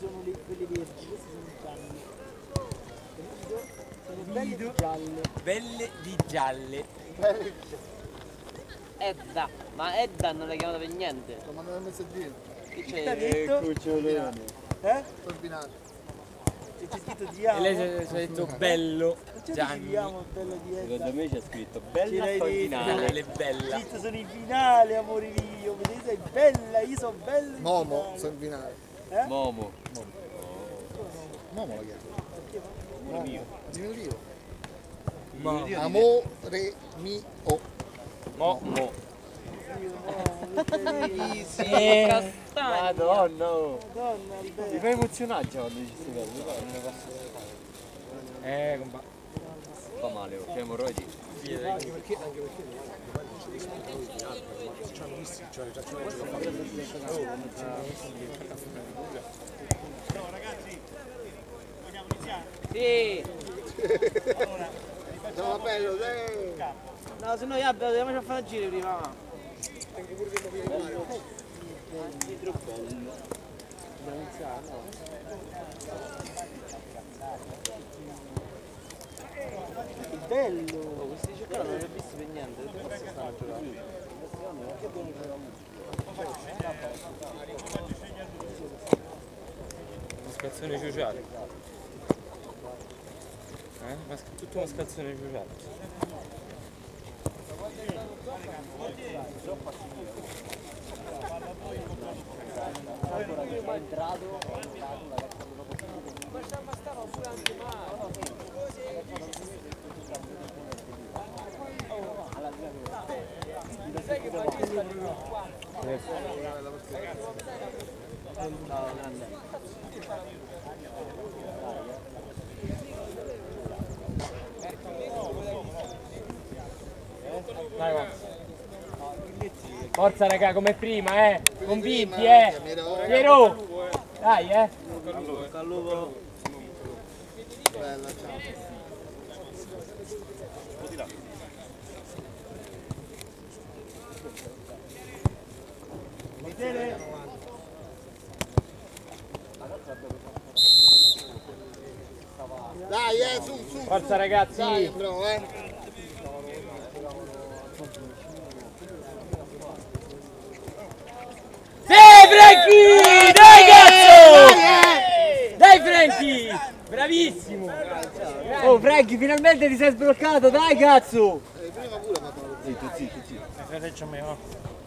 sono quelle verdi, questi sono i gialli. Sono belle di gialle. Belle di gialle. Edda, ma Edda non l'hai chiamata per niente. Lo mandano il messaggino. Che Che t'ha c'è? detto? Cucciolone. E Turbinato. c'è scritto ti E amo. lei si è detto bello. Non c'è Gianni. ti amo, bello di Secondo Edda. me c'è scritto Ce bella l'hai straordinaria. Le bella. Scritto sono in finale, amore mio. Vedete, sei bella, io sono bello in Momo, finale. sanguinario. Momo. Momo lo chiamo. Amore mio. Diminutivo. Mo. Amore mio. Mo. Castagna. Madonna. Madonna, Mi bella. fai emozionare quando dici queste cose. Compa. Fa male, che emorroidi. Anche perché Sì. no, bello, dai. No, se no dobbiamo fare il giro prima. Che bello. Questi giocatori non li ho visti per niente, forse stanno a giocare. Mascalzone ciociale. Tutto mascalzone ciociale. Dai, va. Forza raga, come prima, convinti, Piero! Dai, Bella, ciao. Dai, su. Forza ragazzi! Dai, bro, Sì, Franchi! Dai, cazzo! Dai, Franchi! Bravissimo! Oh, Franchi, finalmente ti sei sbloccato, dai, cazzo! prima pure ha fatto una Zitto, zitto, zitto. Faccio mio.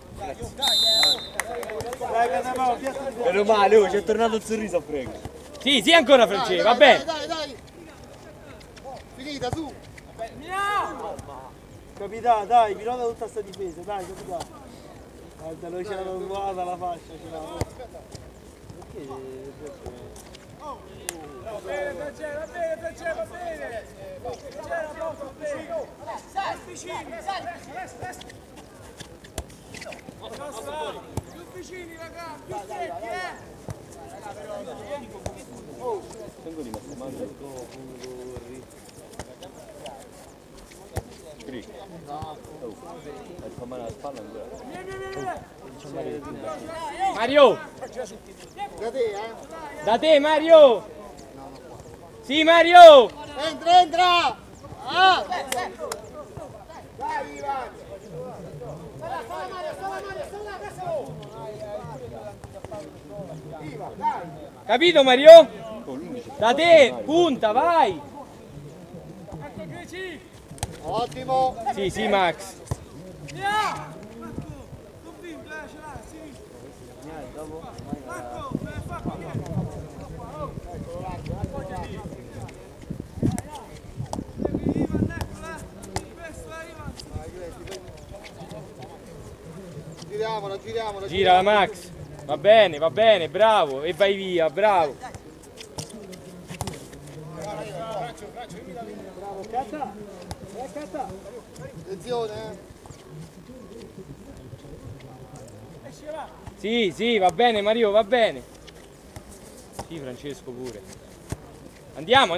Dai, Casamao, piazza di Meno male, oh, c'è tornato il sorriso a Frank. Sì, sì, ancora, Francesco, va bene. Dai. Finita, su. Capitano, dai, pilota tutta sta difesa, dai, capitano. Guarda, lui ce l'ha tatuata la fascia, ce l'ha. Perché? Va bene, Francesco, va bene. Francesco, va bene. Più vicini, raga, più stretti, Tengo rimasto male. Gri. Oh, fa male alla spalla ancora. Mario! Da te, Da te, Mario! Sì, Mario! Entra! Ah! Dai, Ivan! Capito, Mario? Da te, punta, vai! Ottimo! Sì, sì, Max. Giriamola. Gira, Max. Va bene, bravo. E vai via, bravo. Attenzione, Sì, sì, va bene, Mario, va bene. Sì, Francesco pure. Andiamo!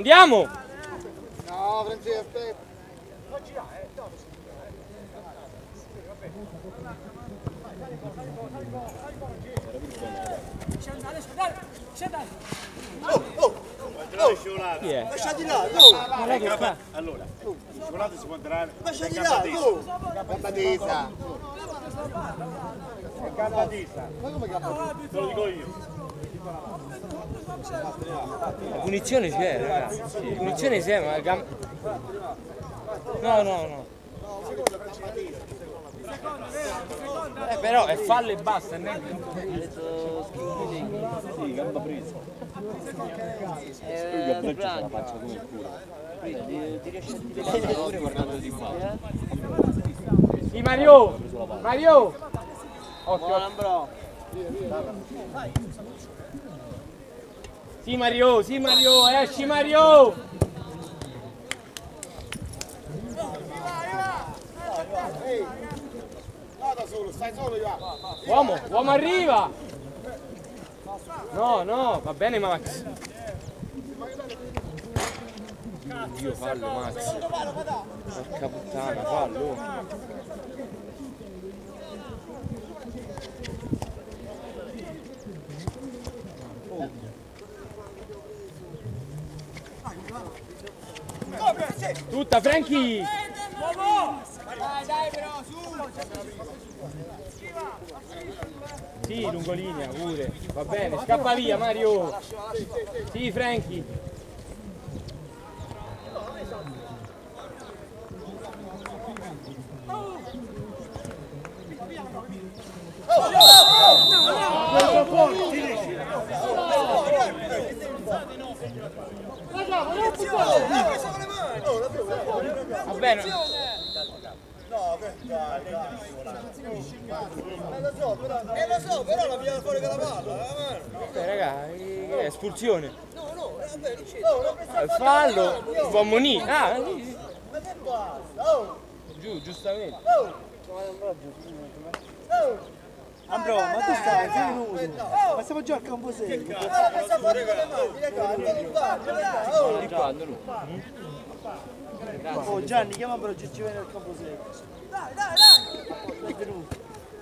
No, Francesco, aspetta. Chi è? Lasciati là, Allora, scolato si può entrare. lasciati là, Gambadisa. Gambadista. Ma come Gambadisa? Te lo dico io. La punizione c'è, ragazzi. La punizione c'è, ma no. Però è fallo e basta, non è che... Sì, gamba presa. Lui Gabriele c'ha la faccia come il culo. Ti riesci a dire pure guardando di qua. Sì, Mario! Mario! Buona, bro. Sì, Mario, esci Mario! Da solo, stai solo io. Uomo arriva! No, va bene Max. Dio, fallo Max. Porca puttana, fallo. Tutta Franchi! Dai però, su! Sì, lungolinea pure. Va bene, scappa via Mario. Sì, Franchi. Va bene. Lo so, però la via fuori con la palla, Raga, è espulsione. Fallo, va Monì. Ah, giustamente. Ambro, ma tu stai 6 minuti. Ma stiamo già al campo serio. Oh Gianni, chiama Ambro, ci viene al campo serio. Dai! È venuto.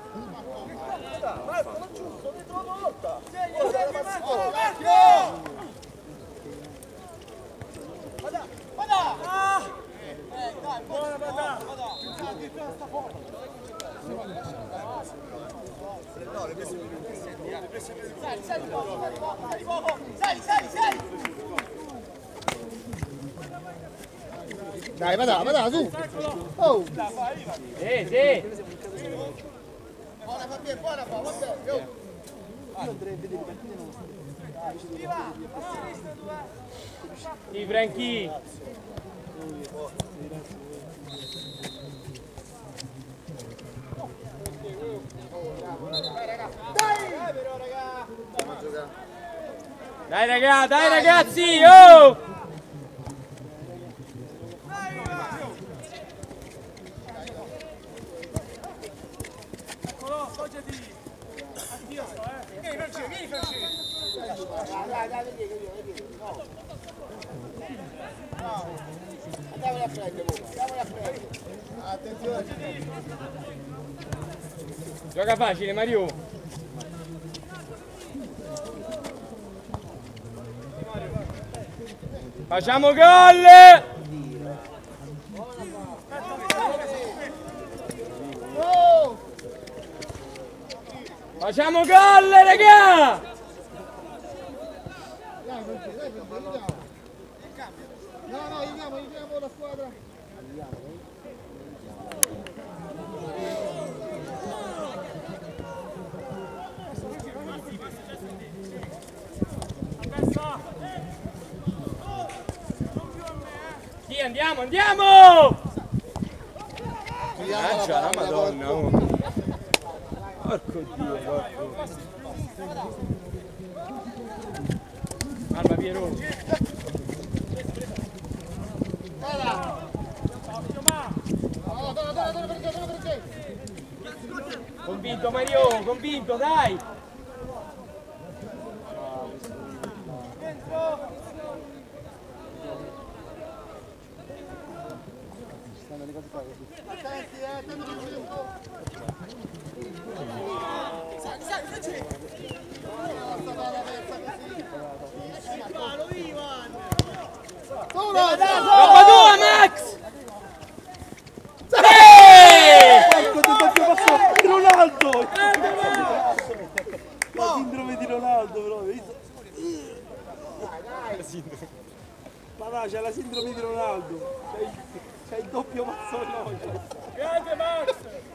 Dai, vada, su. Oh. Sì. Buona, vabbè. Io andrei a vedere i partiti nostri. Sì, Franchi. Dai ragazzi, oh! Andiamoli a prendere. Attenzione. Gioca facile Mario. Facciamo gol! Facciamo gol, raga! No, aiutiamo la squadra. Sì, andiamo! Lancia la Madonna, oh. Porco Dio, porco. Calma Piero. Convinto Mario, convinto, dai! Attenti, Roba tua, Max! Ecco, ti doppio passo di Ronaldo! La sindrome di Ronaldo, però, hai visto? Ma no, c'è la sindrome di Ronaldo. C'è il doppio passo veloce. Grande Max!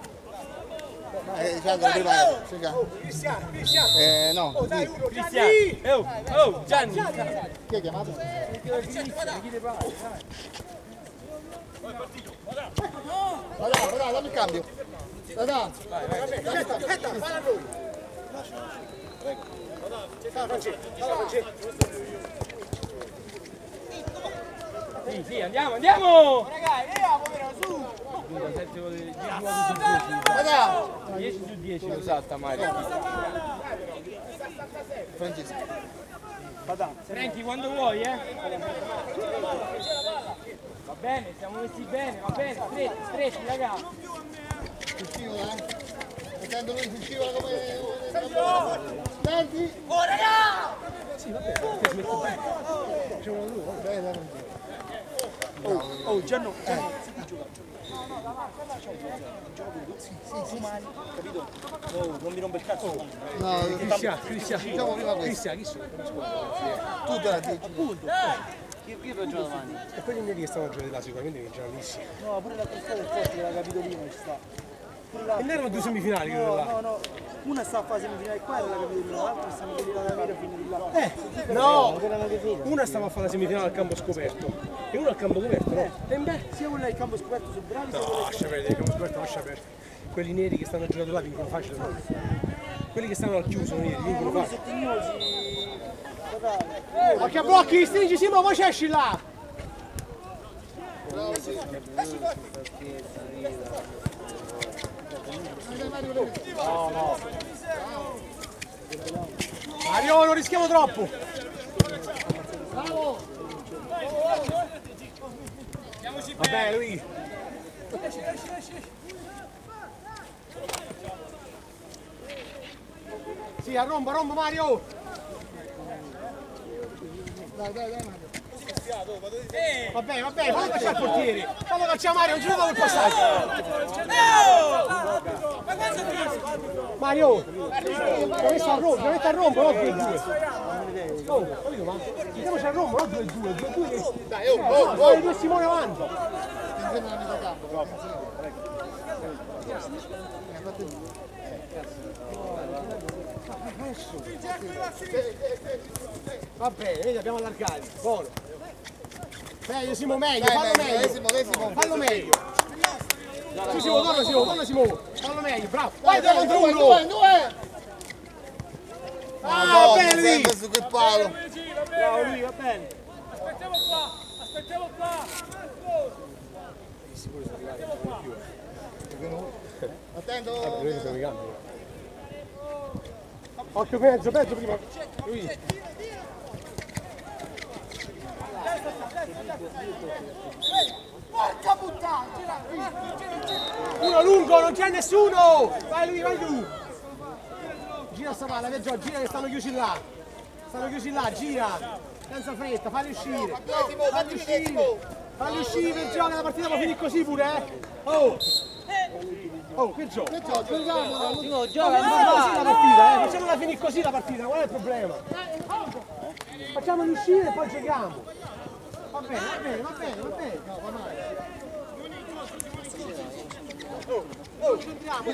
No. Cristiano! Oh, Gianni! Chi è chiamato? Guarda, dammi il cambio. Guarda. Aspetta, falla lui. Sì, andiamo, andiamo! Guarda. 10 su 10 lo salta Mario. Francesco. Franchi quando vuoi, Va bene, siamo messi bene, va bene, stretti, raga. Uscivo, mettendo lui sul scivola come... Senti! Oh raga! Oh, Gianno, capito? Oh, non mi rompe il cazzo. No, Cristiano, diciamo prima questo. chi sono? Tu te la dici. Io per giocare domani. E poi gli che stanno a giocare là sicuramente vinceranno lì. No, pure la testa del forte della Capitolina ci sta. E ne erano due semifinali quello là. No, una sta a fase semifinale qua e la Capitolina, l'altra stanno quelli là da Mira fino di là. No! Una stava a fare la semifinale al campo scoperto e una al campo coperto, no? E beh, sia quella del campo scoperto su bravi, sia quella Lascia perdere, il campo scoperto lascia perdere. Quelli neri che stanno giocando là vincono facile. No? Quelli che stanno al chiuso neri vincono che facile. settignosi. Occhio a blocchi, stringi Simo, poi ci esci là! Mario, non rischiamo troppo! Vabbè, lui! Sì, arromba Mario! Dai, Mario. Vabbè, fallo cacciare il portiere! Fallo cacciare Mario, non ci vedo il passaggio! Mario! Dovete a rombo, non 2-2! Oh, capito, ma? Andiamoci a rombo, non 2-2, 2-2! Dai, oh! Due Simone avanti! Insieme alla metà campo, però. Va bene, vedi, abbiamo allargato. Buono. Meglio Simo, meglio, Dai, fallo meglio. Decimo. Fallo meglio. Sì, Simo, torna Simo. Fallo meglio, bravo. Vai 2 contro 1. Due. Ah, bene lui. Sempre su quel palo. Bravo lui, va bene. Aspettiamo qua! Attento. Occhio mezzo prima. Lui. Porca puttana! Uno lungo, non c'è nessuno. Vai lui. Gira sta palla, gira che stanno chiusi là. Gira. Senza fretta, falli uscire. Falli uscire per giocare, la partita può finire così pure, Oh, che gioco? Simo, Facciamola così la partita, facciamola finire così la partita, qual è il problema? Facciamoli uscire e poi giochiamo. Va bene. No, va male. Concentriamo,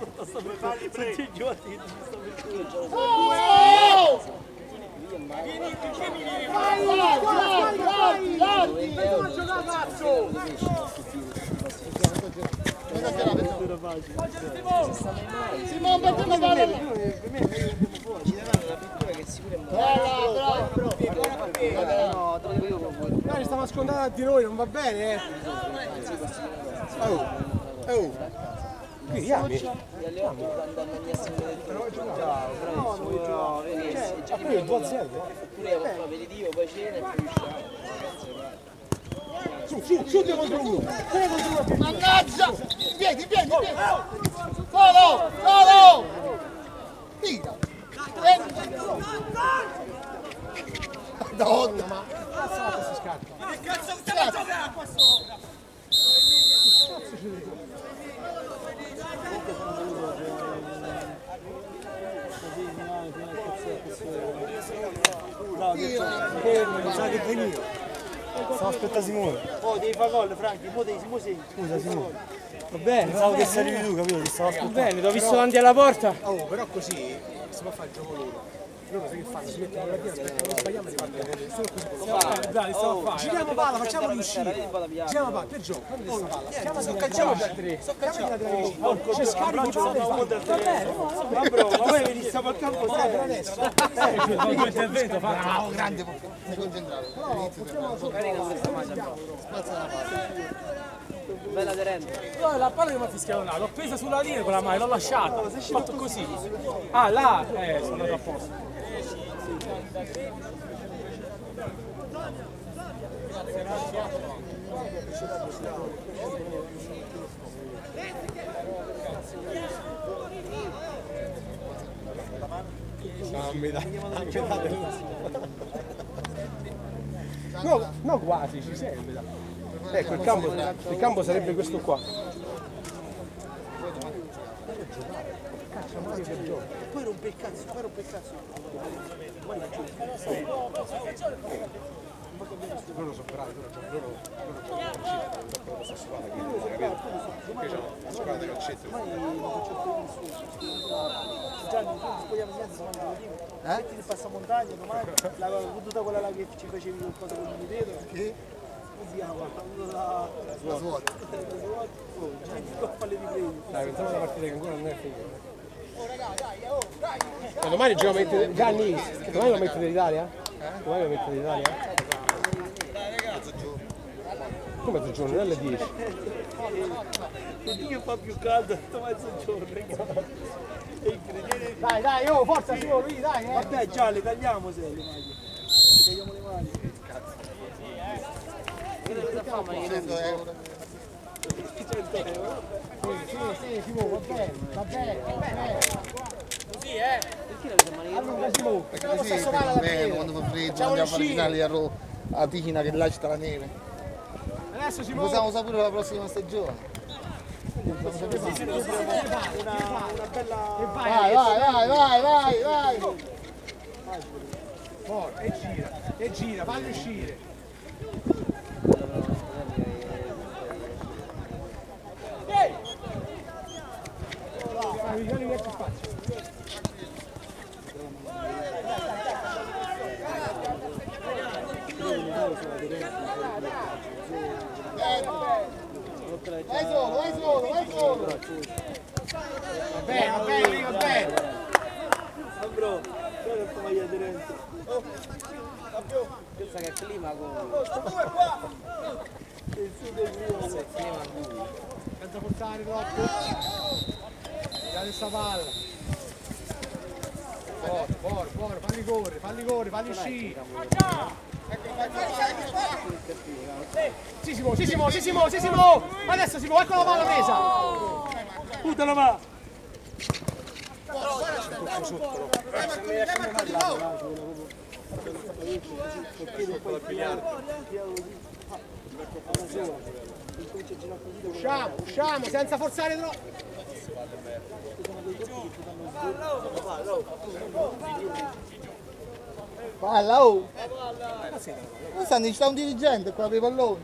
Simone, per te la palla. Ci daranno la pittura che sicuramente... No, te lo dico io con voi. Dai, stiamo nascondendo di noi, non va bene, Qui, Gli alleati andando a essere bravo, vedi, già qui è 2-0. pure aperitivo, poi cena e poi usciamo. Su 2 contro 1. 3 contro 1. Mannaggia! Vieni! Solo! Tira! Da 8. Ma cazzo va questi scarti? Che cazzo stiamo a giocare qua sopra? Non sa che veniva. Stavo aspettando Simone. Oh, devi fare gol, Franchi, mo sei. Scusa Simone. Va bene, pensavo che sei arrivi tu, capito? Ti stavo aspettando. Va bene, ti ho visto davanti alla porta. Oh, però così si può fare il gioco loro. Loro sai che fanno? Si mettono la via, aspettano, non sbagliamo e ripartono. Solo così. Dai, stavo a fare. Giriamo palla, facciamoli uscire. Giriamo palla, per gioco. Prendi questa palla. Chiamati da 3. C'è scarico palle. Va bene. Ma bro, ma voi venite a campo sempre adesso. Il intervento fa. Bravo, grande. Sei concentrato. Carica questa maglia. Spazza la palla. Bella aderente. No, la palla che mi ha fischiato là, l'ho presa sulla linea con la mano, l'ho lasciata. Ho fatto così. Ah, là, sono andato a posto. No, quasi, ci serve. Ecco, il campo sarebbe questo qua. Poi rompe il cazzo. Loro sono bravi, loro questa squadra che la squadra di calcetto. Gianni, tu spogliamo senza metti di passamontagna domani, la tutta quella là che ci facevi qualcosa con il vetro. Che? Come si chiama? La SWAT. Palle di premi. Dai, pensiamo alla partita che ancora non è finita. Ma domani giochiamo Gianni, domani lo mettete d'Italia? Domani lo mettete d'Italia? Come mezzogiorno? Non è alle 10. Che fa più caldo sto mezzogiorno. È incredibile. Dai, oh, forza Simone, lui, dai, Vabbè, già le tagliamo se le maglie. Tagliamo le maglie. Cosa fa ma 100 euro. 100 euro. Sì, Simone, va bene. Così, perché l'avete manicato? Allora, Simone, Perché così stiamo bene quando fa freddo, andiamo a fare finali a Ticina che là c'è la neve. adesso Lo Simone. possiamo sapere la prossima stagione. Una bella... Vai. Forza, e gira, falli uscire. Vieni verso spazio. Vai solo. Va bene. Bro, guarda questa maglia aderente. Pensa che è clima comunque. Il sud è mio. Senza portare troppo. Dai questa palla. Buono, falli correre, falli uscire. Sì, Simo. Adesso Simo, ecco la palla presa. Puttana va. Usciamo, senza forzare troppo. Palla, oh! Non stanno, ci sta un dirigente qua per i palloni.